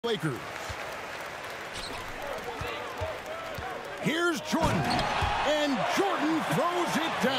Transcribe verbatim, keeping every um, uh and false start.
Lakers. Here's Jordan, and Jordan throws it down.